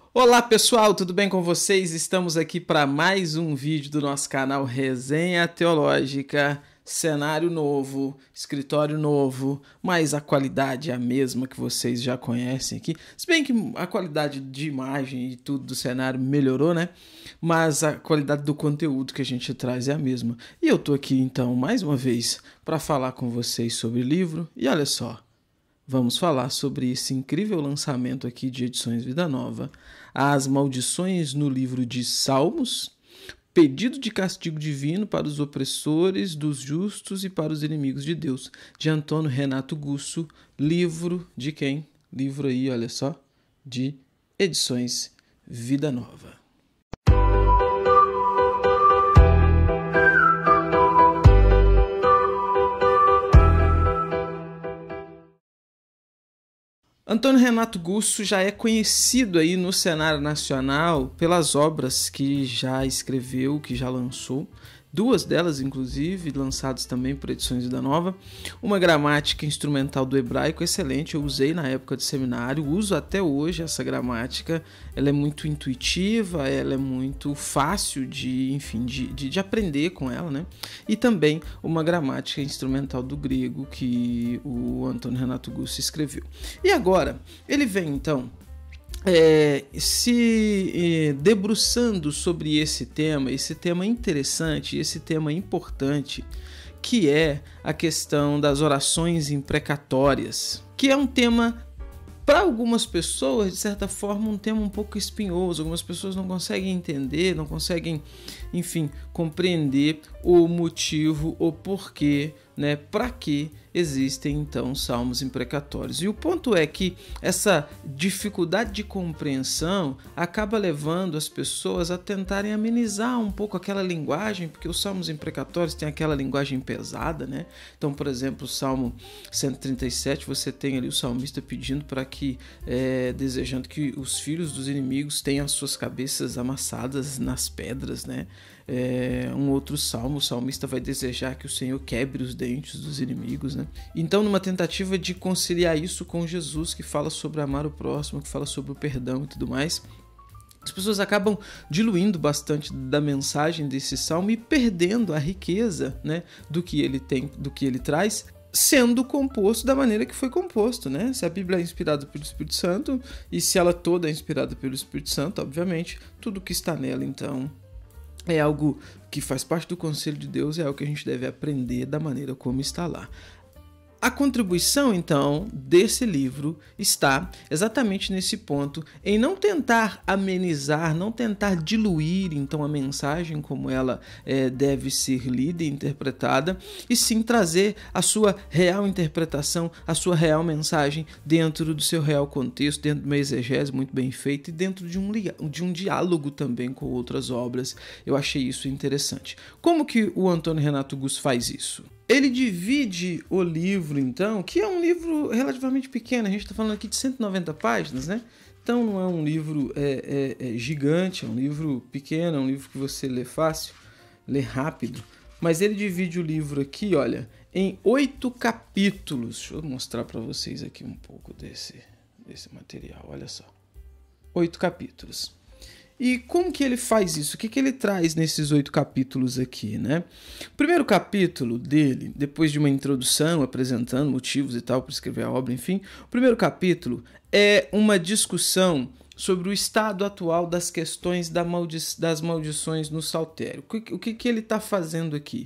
Olá pessoal, tudo bem com vocês? Estamos aqui para mais um vídeo do nosso canal Resenha Teológica. Cenário novo, escritório novo, mas a qualidade é a mesma que vocês já conhecem aqui. Se bem que a qualidade de imagem e tudo do cenário melhorou, né? Mas a qualidade do conteúdo que a gente traz é a mesma. E eu tô aqui então mais uma vez para falar com vocês sobre livro. E olha só, vamos falar sobre esse incrível lançamento aqui de Edições Vida Nova, As Maldições no livro de Salmos, Pedido de castigo divino para os opressores dos justos e para os inimigos de Deus, de Antônio Renato Gusso, livro de quem? Livro aí, olha só, de Edições Vida Nova. Antônio Renato Gusso já é conhecido aí no cenário nacional pelas obras que já escreveu, que já lançou, duas delas inclusive lançadas também por Edições Vida Nova. Uma gramática instrumental do hebraico excelente, eu usei na época de seminário, uso até hoje essa gramática. Ela é muito intuitiva, ela é muito fácil de aprender com ela, né? E também uma gramática instrumental do grego que o Antônio Renato Gusso escreveu. E agora, ele vem então se debruçando sobre esse tema interessante, esse tema importante, que é a questão das orações imprecatórias, que é um tema, para algumas pessoas, de certa forma, um tema um pouco espinhoso. Algumas pessoas não conseguem entender, não conseguem, compreender o motivo, o porquê, né? Para que existem então salmos imprecatórios. E o ponto é que essa dificuldade de compreensão acaba levando as pessoas a tentarem amenizar um pouco aquela linguagem, porque os salmos imprecatórios têm aquela linguagem pesada, né? Então, por exemplo, o Salmo 137, você tem ali o salmista pedindo para que, desejando que os filhos dos inimigos tenham as suas cabeças amassadas nas pedras, né? Um outro salmo, o salmista vai desejar que o Senhor quebre os dentes dos inimigos, né? Então, numa tentativa de conciliar isso com Jesus, que fala sobre amar o próximo, que fala sobre o perdão e tudo mais, as pessoas acabam diluindo bastante da mensagem desse salmo e perdendo a riqueza, né, do que ele tem, do que ele traz, sendo composto da maneira que foi composto, né? Se a Bíblia é inspirada pelo Espírito Santo e se ela toda é inspirada pelo Espírito Santo, obviamente, tudo que está nela, então, é algo que faz parte do conselho de Deus, é algo que a gente deve aprender da maneira como está lá. A contribuição, então, desse livro está exatamente nesse ponto, em não tentar amenizar, não tentar diluir, então, a mensagem como ela deve ser lida e interpretada, e sim trazer a sua real interpretação, a sua real mensagem dentro do seu real contexto, dentro de uma exegese muito bem feita e dentro de um diálogo também com outras obras. Eu achei isso interessante. Como que o Antônio Renato Gusso faz isso? Ele divide o livro, então, que é um livro relativamente pequeno, a gente está falando aqui de 190 páginas, né? Então não é um livro gigante, é um livro pequeno, é um livro que você lê fácil, lê rápido, mas ele divide o livro aqui, olha, em 8 capítulos. Deixa eu mostrar para vocês aqui um pouco desse material, olha só. 8 capítulos. E como que ele faz isso? O que ele traz nesses 8 capítulos aqui, né? O primeiro capítulo dele, depois de uma introdução, apresentando motivos e tal para escrever a obra, enfim, o primeiro capítulo é uma discussão sobre o estado atual das questões das maldições no saltério. O que ele está fazendo aqui?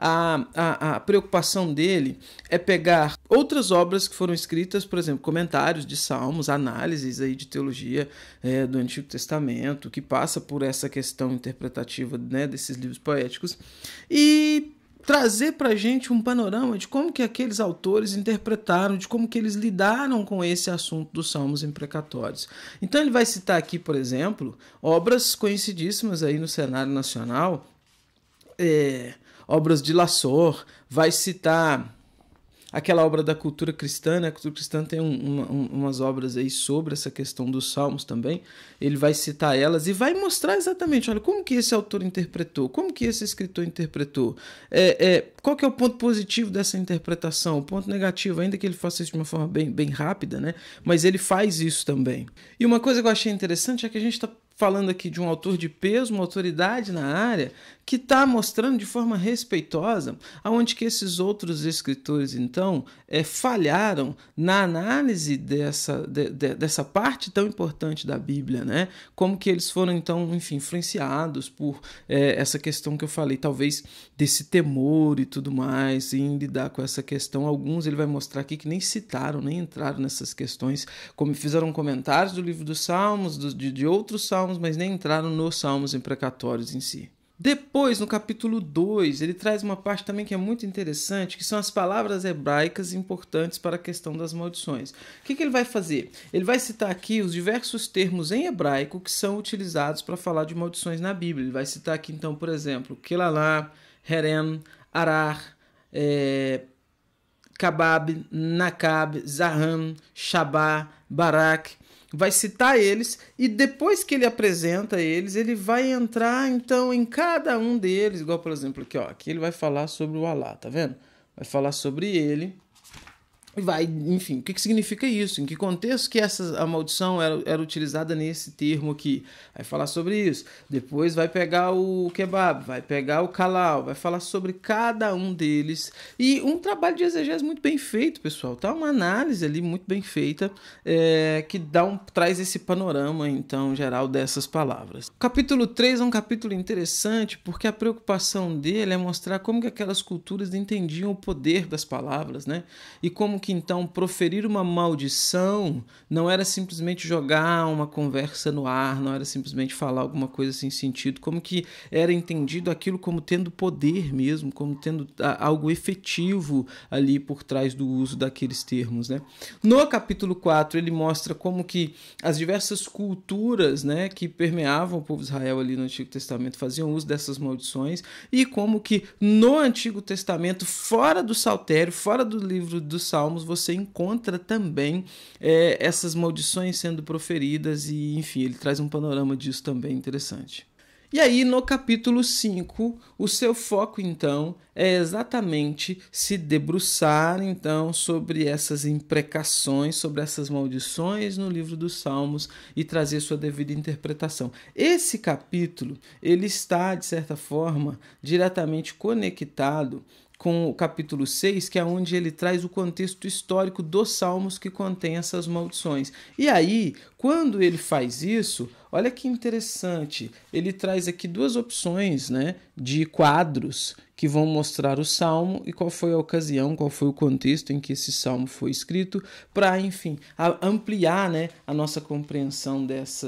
A preocupação dele é pegar outras obras que foram escritas, por exemplo, comentários de salmos, análises aí de teologia do Antigo Testamento, que passa por essa questão interpretativa, né, desses livros poéticos, e trazer para a gente um panorama de como que aqueles autores interpretaram, de como que eles lidaram com esse assunto dos salmos imprecatórios. Então ele vai citar aqui, por exemplo, obras conhecidíssimas aí no cenário nacional, obras de Lassor, vai citar aquela obra da cultura cristã, né? A cultura cristã tem umas obras aí sobre essa questão dos salmos também. Ele vai citar elas e vai mostrar exatamente, olha, como que esse autor interpretou, como que esse escritor interpretou, qual que é o ponto positivo dessa interpretação, o ponto negativo, ainda que ele faça isso de uma forma bem rápida, né? Mas ele faz isso também. E uma coisa que eu achei interessante é que a gente está falando aqui de um autor de peso, uma autoridade na área, que está mostrando de forma respeitosa aonde que esses outros escritores, então, falharam na análise dessa parte tão importante da Bíblia, né? Como que eles foram, então, enfim, influenciados por essa questão que eu falei, talvez desse temor e tudo mais, em lidar com essa questão. Alguns ele vai mostrar aqui que nem citaram, nem entraram nessas questões, como fizeram comentários do livro dos Salmos, de outros Salmos, mas nem entraram nos Salmos imprecatórios em si. Depois, no capítulo 2, ele traz uma parte também que é muito interessante, que são as palavras hebraicas importantes para a questão das maldições. O que ele vai fazer? Ele vai citar aqui os diversos termos em hebraico que são utilizados para falar de maldições na Bíblia. Ele vai citar aqui, então, por exemplo, Kelalá, Herem, Arar, Kabab, Nakab, Zaham, Shabá, Barak. Vai citar eles e depois que ele apresenta eles, ele vai entrar então em cada um deles, igual por exemplo aqui, ó, aqui ele vai falar sobre o Alá, tá vendo? Vai falar sobre ele e vai, enfim, o que significa isso? Em que contexto que a maldição era utilizada nesse termo aqui? Vai falar sobre isso. Depois vai pegar o kebab, vai pegar o kalal, vai falar sobre cada um deles. E um trabalho de exegese muito bem feito, pessoal. Tá uma análise ali muito bem feita que traz esse panorama, então, geral dessas palavras. O capítulo 3 é um capítulo interessante porque a preocupação dele é mostrar como que aquelas culturas entendiam o poder das palavras, né? E como que então proferir uma maldição não era simplesmente jogar uma conversa no ar, não era simplesmente falar alguma coisa sem sentido, como que era entendido aquilo como tendo poder mesmo, como tendo algo efetivo ali por trás do uso daqueles termos, né? No capítulo 4 ele mostra como que as diversas culturas, né, que permeavam o povo de Israel ali no Antigo Testamento faziam uso dessas maldições e como que no Antigo Testamento, fora do Saltério, fora do livro dos Salmos, você encontra também essas maldições sendo proferidas e, enfim, ele traz um panorama disso também interessante. E aí, no capítulo 5, o seu foco, então, é exatamente se debruçar, então, sobre essas imprecações, sobre essas maldições no livro dos Salmos e trazer sua devida interpretação. Esse capítulo, ele está, de certa forma, diretamente conectado com o capítulo 6, que é onde ele traz o contexto histórico dos salmos que contém essas maldições. E aí, quando ele faz isso, olha que interessante, ele traz aqui duas opções, né, de quadros que vão mostrar o salmo e qual foi a ocasião, qual foi o contexto em que esse salmo foi escrito, para, enfim, ampliar, né, a nossa compreensão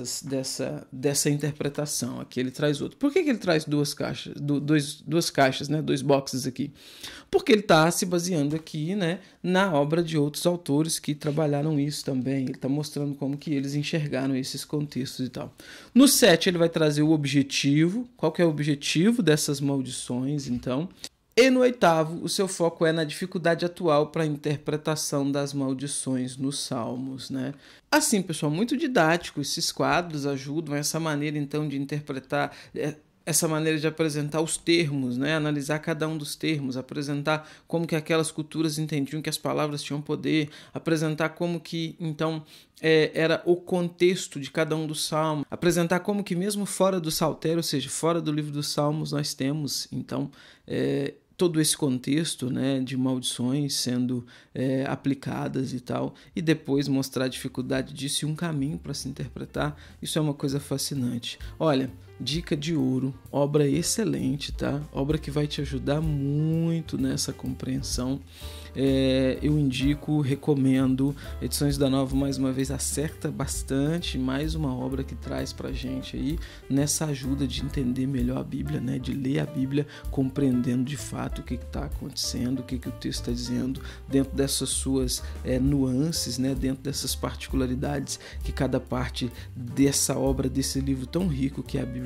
dessa interpretação. Aqui ele traz outro. Por que ele traz duas caixas, né, dois boxes aqui? Porque ele está se baseando aqui, né, na obra de outros autores que trabalharam isso também. Ele está mostrando como que eles enxergaram esses contextos e tal. No 7 ele vai trazer o objetivo, qual que é o objetivo dessas maldições, então. E no 8º, o seu foco é na dificuldade atual para a interpretação das maldições nos Salmos, né? Assim, pessoal, muito didático, esses quadros ajudam essa maneira, então, de interpretar, essa maneira de apresentar os termos, né? Analisar cada um dos termos, apresentar como que aquelas culturas entendiam que as palavras tinham poder, apresentar como que, então, era o contexto de cada um dos salmos, apresentar como que mesmo fora do Saltério, ou seja, fora do livro dos Salmos, nós temos, então, todo esse contexto, né, de maldições sendo aplicadas e tal, e depois mostrar a dificuldade disso e um caminho para se interpretar. Isso é uma coisa fascinante. Olha, dica de ouro, obra excelente, tá? Obra que vai te ajudar muito nessa compreensão. Eu indico, recomendo. Edições da Nova, mais uma vez, acerta bastante. Mais uma obra que traz pra gente aí nessa ajuda de entender melhor a Bíblia, né? De ler a Bíblia compreendendo de fato o que está acontecendo, o que o texto está dizendo, dentro dessas suas nuances, né? Dentro dessas particularidades que cada parte dessa obra, desse livro tão rico que é a Bíblia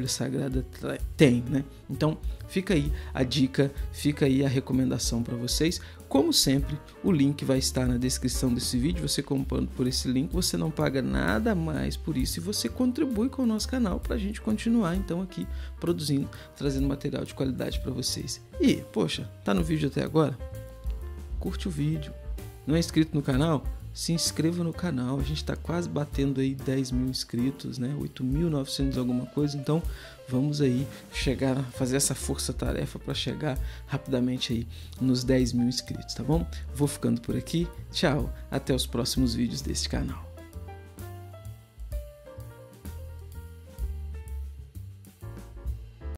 Bíblia Sagrada tem, né? Então fica aí a dica, fica aí a recomendação para vocês. Como sempre, o link vai estar na descrição desse vídeo. Você comprando por esse link, você não paga nada mais por isso e você contribui com o nosso canal para a gente continuar então aqui produzindo, trazendo material de qualidade para vocês. E, poxa, tá no vídeo até agora? Curte o vídeo. Não é inscrito no canal? Se inscreva no canal. A gente está quase batendo aí 10 mil inscritos, né? 8.900 alguma coisa. Então vamos aí chegar a fazer essa força-tarefa para chegar rapidamente aí nos 10 mil inscritos, tá bom? Vou ficando por aqui. Tchau. Até os próximos vídeos deste canal.